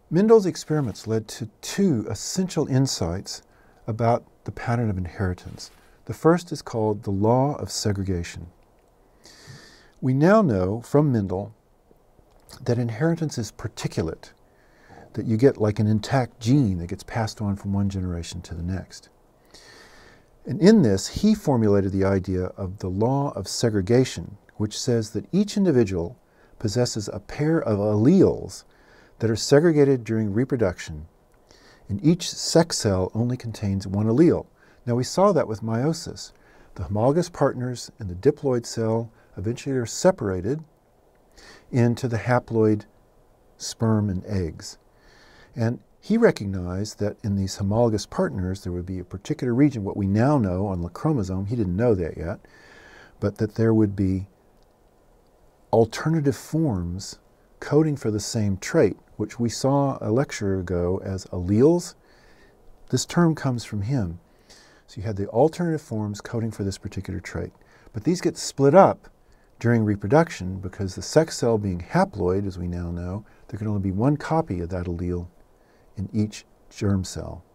Mendel's experiments led to two essential insights about the pattern of inheritance. The first is called the law of segregation. We now know from Mendel that inheritance is particulate, that you get like an intact gene that gets passed on from one generation to the next. And in this, he formulated the idea of the law of segregation, which says that each individual possesses a pair of alleles that are segregated during reproduction, and each sex cell only contains one allele. Now we saw that with meiosis. The homologous partners in the diploid cell eventually are separated into the haploid sperm and eggs. And he recognized that in these homologous partners there would be a particular region, what we now know on the chromosome, he didn't know that yet, but that there would be alternative forms coding for the same trait, which we saw a lecture ago as alleles. This term comes from him. So you had the alternative forms coding for this particular trait. But these get split up during reproduction because the sex cell being haploid, as we now know, there can only be one copy of that allele in each germ cell.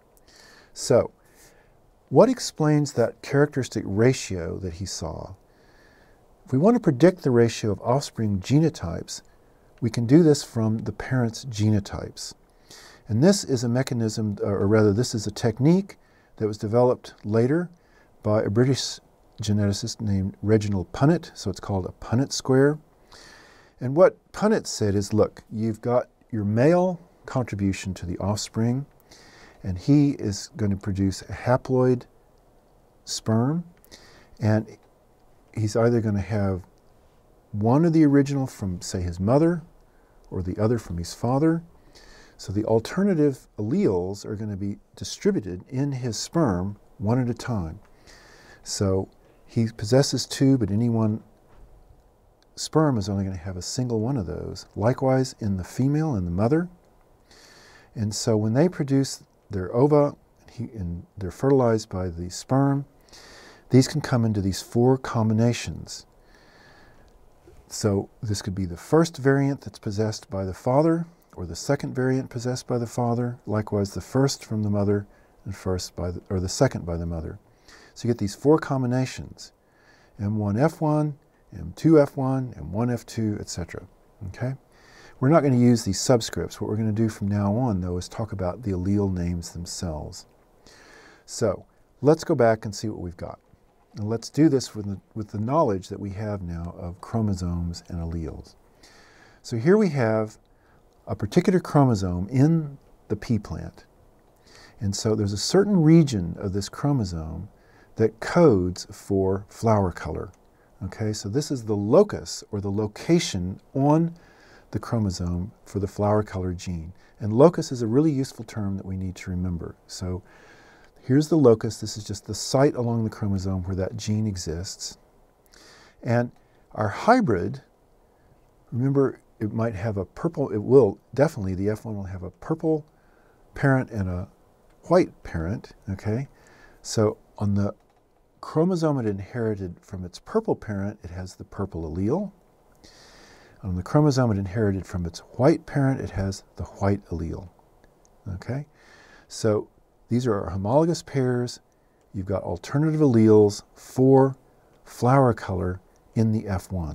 So, what explains that characteristic ratio that he saw? If we want to predict the ratio of offspring genotypes, we can do this from the parents' genotypes. And this is a mechanism, or rather this is a technique that was developed later by a British geneticist named Reginald Punnett, so it's called a Punnett square. And what Punnett said is, look, you've got your male contribution to the offspring, and he is going to produce a haploid sperm, and he's either going to have one of the original from, say, his mother, or the other from his father. So the alternative alleles are going to be distributed in his sperm one at a time. So he possesses two, but any one sperm is only going to have a single one of those. Likewise in the female and the mother. And so when they produce their ova and they're fertilized by the sperm, these can come into these four combinations. So this could be the first variant that's possessed by the father, or the second variant possessed by the father, likewise the first from the mother, and the second by the mother. So you get these four combinations, M1F1, M2F1, M1F2, etc. Okay? We're not going to use these subscripts. What we're going to do from now on, though, is talk about the allele names themselves. So let's go back and see what we've got. And let's do this with the knowledge that we have now of chromosomes and alleles. So here we have a particular chromosome in the pea plant. And so there's a certain region of this chromosome that codes for flower color. Okay, so this is the locus, or the location on the chromosome for the flower color gene. And locus is a really useful term that we need to remember. So here's the locus. This is just the site along the chromosome where that gene exists. And our hybrid, remember, it might have a purple, it will definitely, the F1 will have a purple parent and a white parent, okay? So on the chromosome it inherited from its purple parent, it has the purple allele. On the chromosome it inherited from its white parent, it has the white allele, okay? So these are our homologous pairs. You've got alternative alleles for flower color in the F1.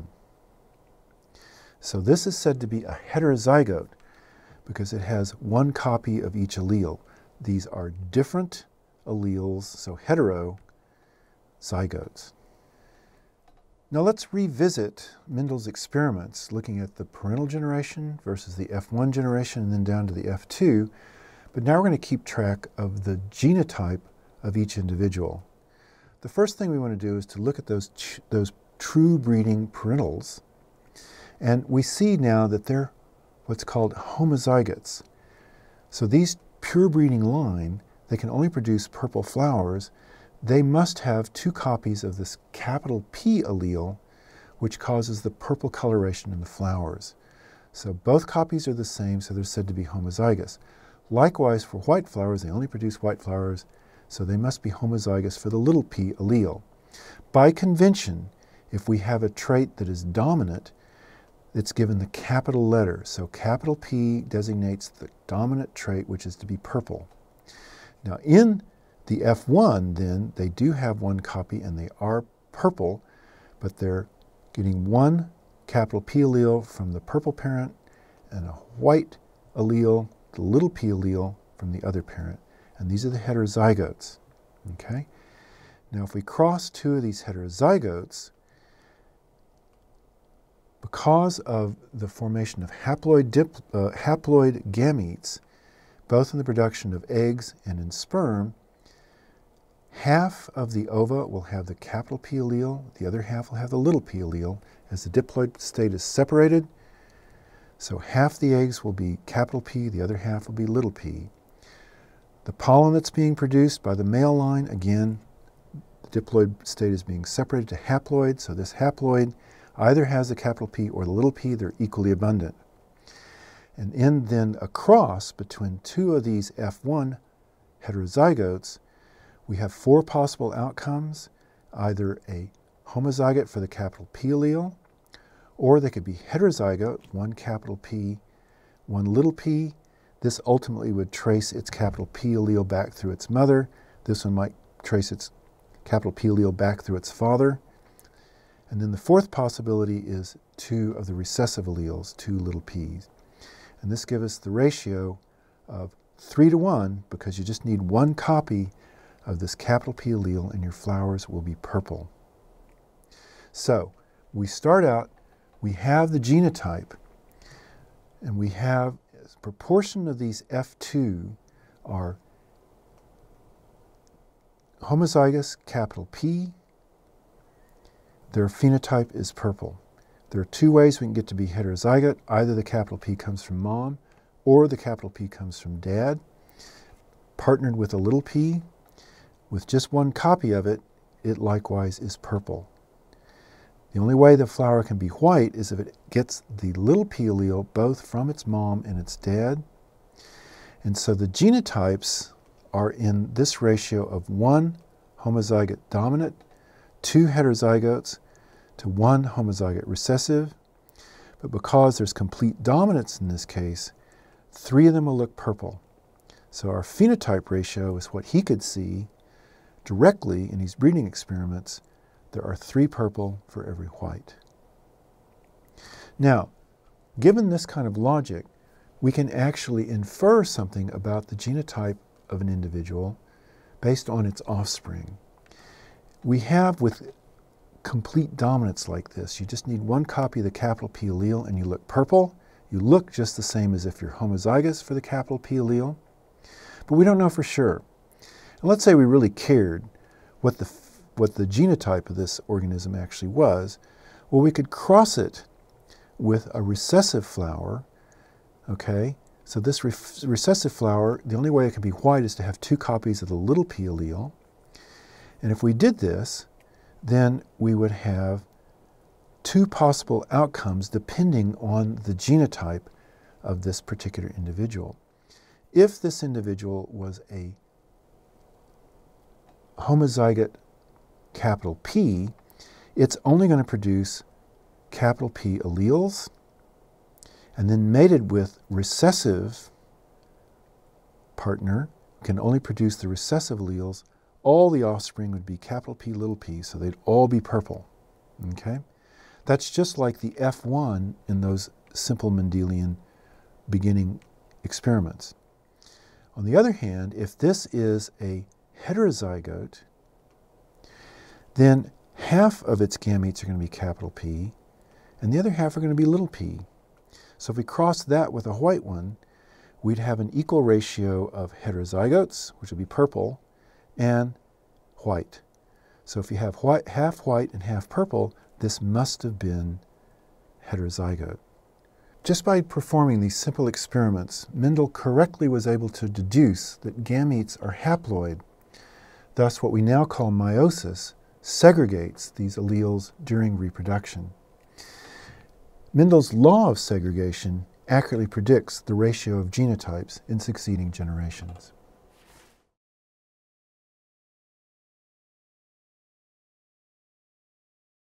So this is said to be a heterozygote because it has one copy of each allele. These are different alleles, so heterozygotes. Now let's revisit Mendel's experiments looking at the parental generation versus the F1 generation and then down to the F2. But now we're going to keep track of the genotype of each individual. The first thing we want to do is to look at those true breeding parentals. And we see now that they're what's called homozygotes. So these pure breeding line, they can only produce purple flowers. They must have two copies of this capital P allele, which causes the purple coloration in the flowers. So both copies are the same, so they're said to be homozygous. Likewise, for white flowers, they only produce white flowers, so they must be homozygous for the little p allele. By convention, if we have a trait that is dominant, it's given the capital letter. So capital P designates the dominant trait, which is to be purple. Now in the F1, then, they do have one copy and they are purple, but they're getting one capital P allele from the purple parent and a white allele, the little p allele, from the other parent. And these are the heterozygotes. Okay? Now if we cross two of these heterozygotes, because of the formation of haploid gametes, both in the production of eggs and in sperm, half of the ova will have the capital P allele, the other half will have the little p allele. As the diploid state is separated, so half the eggs will be capital P, the other half will be little p. The pollen that's being produced by the male line, again, the diploid state is being separated to haploid, so this haploid either has the capital P or the little p, they're equally abundant. And in then a cross between two of these F1 heterozygotes, we have four possible outcomes, either a homozygote for the capital P allele, or they could be heterozygote, one capital P, one little p. This ultimately would trace its capital P allele back through its mother. This one might trace its capital P allele back through its father. And then the fourth possibility is two of the recessive alleles, two little p's. And this gives us the ratio of 3:1 because you just need one copy of this capital P allele and your flowers will be purple. So we start out, we have the genotype, and we have a proportion of these F2 are homozygous capital P. Their phenotype is purple. There are two ways we can get to be heterozygote. Either the capital P comes from mom or the capital P comes from dad, partnered with a little p. With just one copy of it, it likewise is purple. The only way the flower can be white is if it gets the little p allele both from its mom and its dad. And so the genotypes are in this ratio of one homozygote dominant, two heterozygotes to one homozygote recessive. But because there's complete dominance in this case, three of them will look purple. So our phenotype ratio is what he could see directly in these breeding experiments. There are three purple for every white. Now, given this kind of logic, we can actually infer something about the genotype of an individual based on its offspring. We have, with complete dominance like this, you just need one copy of the capital P allele and you look purple. You look just the same as if you're homozygous for the capital P allele, but we don't know for sure. And let's say we really cared what the genotype of this organism actually was. Well, we could cross it with a recessive flower, okay? So this recessive flower, the only way it can be white is to have two copies of the little p allele. And if we did this, then we would have two possible outcomes depending on the genotype of this particular individual. If this individual was a homozygote capital P, it's only going to produce capital P alleles, and then mated with recessive partner can only produce the recessive alleles. All the offspring would be capital P, little p, so they'd all be purple. Okay? That's just like the F1 in those simple Mendelian beginning experiments. On the other hand, if this is a heterozygote, then half of its gametes are going to be capital P, and the other half are going to be little p. So if we cross that with a white one, we'd have an equal ratio of heterozygotes, which would be purple, and white. So if you have half white and half purple, this must have been heterozygote. Just by performing these simple experiments, Mendel correctly was able to deduce that gametes are haploid. Thus, what we now call meiosis segregates these alleles during reproduction. Mendel's law of segregation accurately predicts the ratio of genotypes in succeeding generations.